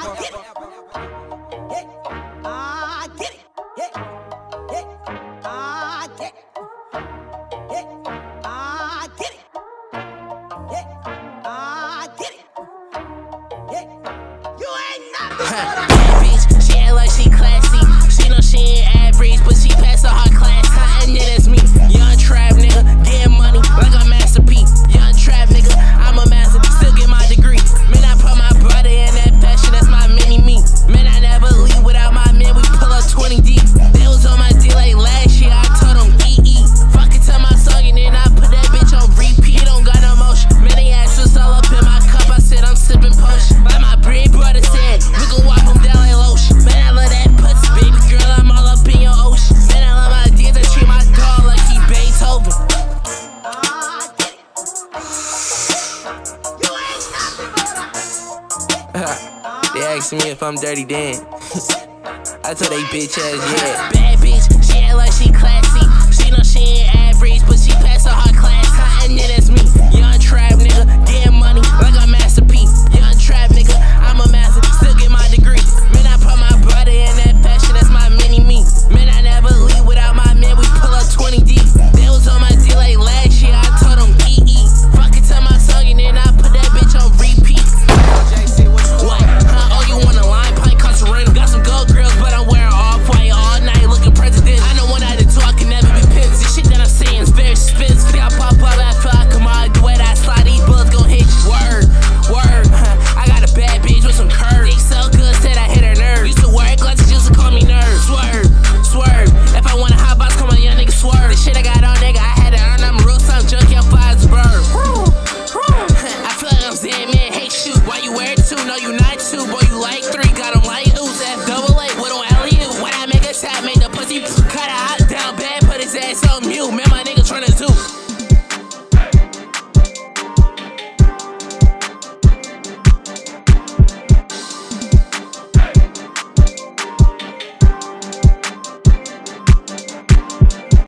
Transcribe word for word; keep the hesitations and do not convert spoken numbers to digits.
get it. Yeah, I get it. Yeah, yeah, I get it. Yeah, I get it. Yeah, I get it. Yeah, you ain't nothing but a bad bitch. She act like she classy. She know she ain't average, but she passed her class. Huh, and yeah, that's me. Young trap nigga, getting money like a Master P. Young trap nigga, I'm a master, still get my degree. Man, I put my brother in that fashion, that's my mini me. Man, I never leave without my men, we pull up twenty deep. They was on my D like last year, I told them E E. Fuck it to my song and then I put that bitch on repeat. It don't got no motion. Man, they asked us all up in my cup, I said I'm sipping potion. Like my big brother said, we gon' wipe them down like lotion. Man, I love that pussy, baby girl, I'm all up in your ocean. Man, I love my D's, I treat my dog like he Beethoven. They ask me if I'm dirty Dan. I told they bitch ass yeah. Bad bitch, she act like she classy. She know she ain't average, but she passed her class. Huh, and yeah, that's me. Young trap nigga, getting money like a Master P. Young trap nigga, I'm a master, still get my degree. Man, I put my brother in that fashion, that's my mini me. Man, I never leave without my men, we pull up twenty deep. They was on my D like last year, I told them E E. Fuck it to my song and then I put that bitch on repeat. What? Huh? Oh, you want a line pint? Concertina. Got some gold grills, but I'm wearing all white all night looking president. I know one out of two, I can never be pimps. This shit that I'm saying is very expensive. I pop up, I feel like come on, the way that I slide, these bullets gon' hit you. Word, word. Huh? I got a bad bitch with some curves. They so good, said I hit her nerve. Used to wear glasses, used to call me nerd. Swerve, swerve. If I want a hot box, come on, young nigga, swerve. The shit I got on, nigga, I had to earn. I'm a real son, junkie, I'm five to bird. I feel like I'm saying, man, hey, shoot. Why you wear two? No, you not two. Boy, you like three. Got them like ooze. F double A. What on L U? When I make a tap, make the pussy cut out down bad, put his ass on mute. Man,